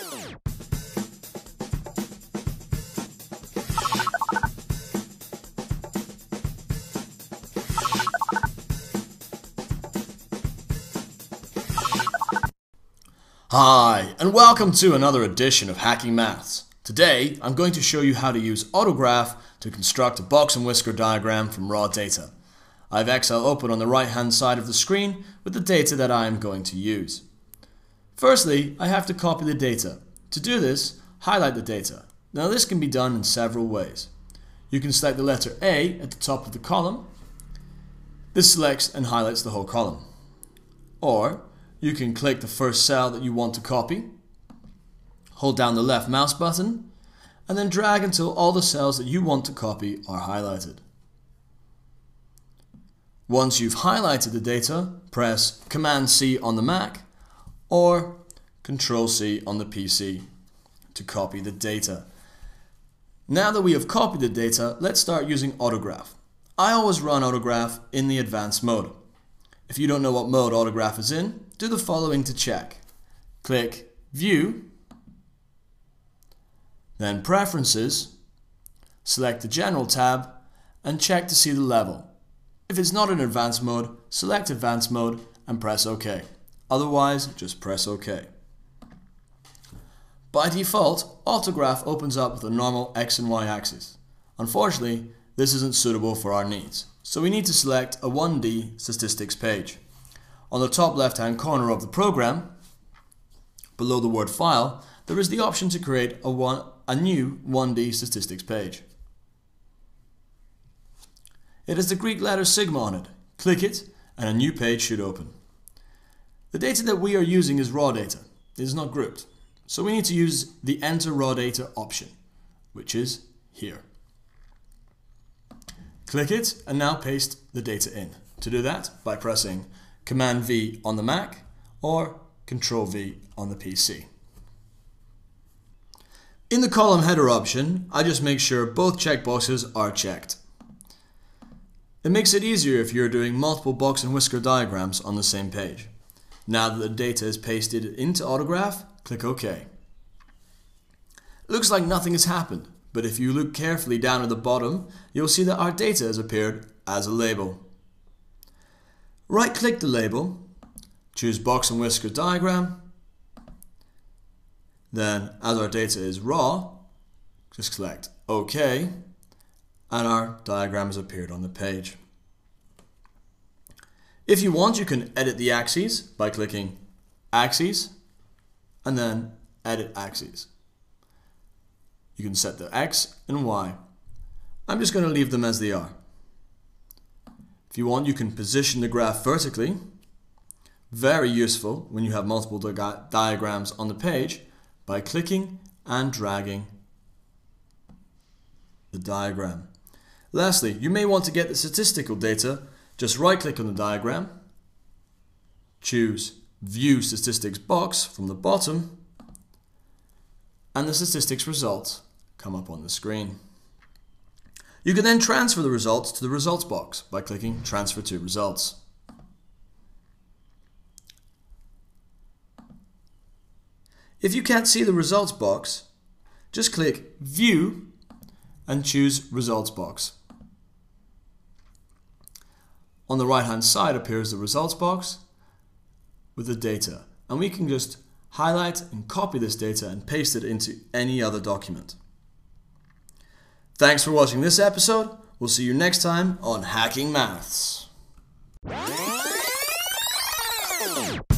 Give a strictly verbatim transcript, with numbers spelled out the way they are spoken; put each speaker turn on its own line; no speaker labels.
Hi, and welcome to another edition of Hacking Maths. Today, I'm going to show you how to use AutoGraph to construct a box and whisker diagram from raw data. I have Excel open on the right-hand side of the screen with the data that I am going to use. Firstly, I have to copy the data. To do this, highlight the data. Now this can be done in several ways. You can select the letter A at the top of the column. This selects and highlights the whole column. Or, you can click the first cell that you want to copy, hold down the left mouse button, and then drag until all the cells that you want to copy are highlighted. Once you've highlighted the data, press Command C on the Mac or Control C on the P C to copy the data. Now that we have copied the data, let's start using AutoGraph. I always run AutoGraph in the advanced mode. If you don't know what mode AutoGraph is in, do the following to check. Click View, then Preferences, select the General tab, and check to see the level. If it's not in Advanced mode, select Advanced mode and press OK. Otherwise, just press OK. By default, AutoGraph opens up with a normal X and Y axis. Unfortunately, this isn't suitable for our needs, so we need to select a one D statistics page. On the top left-hand corner of the program, below the word File, there is the option to create a, one, a new one D statistics page. It has the Greek letter sigma on it. Click it and a new page should open. The data that we are using is raw data. It is not grouped. So we need to use the Enter Raw Data option, which is here. Click it and now paste the data in. To do that, by pressing Command V on the Mac or Control V on the P C. In the column header option, I just make sure both checkboxes are checked. It makes it easier if you're doing multiple box and whisker diagrams on the same page. Now that the data is pasted into AutoGraph, click OK. It looks like nothing has happened, but if you look carefully down at the bottom, you'll see that our data has appeared as a label. Right-click the label, choose Box and Whisker Diagram, then as our data is raw, just select OK, and our diagram has appeared on the page. If you want, you can edit the axes by clicking Axes and then Edit Axes. You can set the X and Y. I'm just going to leave them as they are. If you want, you can position the graph vertically. Very useful when you have multiple di- diagrams on the page by clicking and dragging the diagram. Lastly, you may want to get the statistical data. Just right-click on the diagram, choose View Statistics box from the bottom, and the statistics results come up on the screen. You can then transfer the results to the results box by clicking Transfer to Results. If you can't see the results box, just click View and choose Results box. On the right hand side appears the results box with the data, and we can just highlight and copy this data and paste it into any other document. Thanks for watching this episode. We'll see you next time on Hacking Maths.